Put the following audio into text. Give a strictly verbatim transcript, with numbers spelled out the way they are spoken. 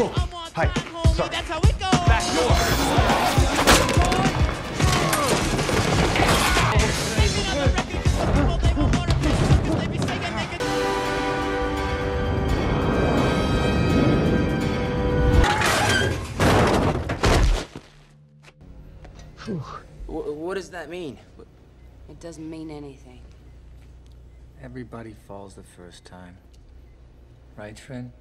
Hi. Sorry. That's how it goes. Back door. What does that mean? It doesn't mean anything. Everybody falls the first time. Right, Trin?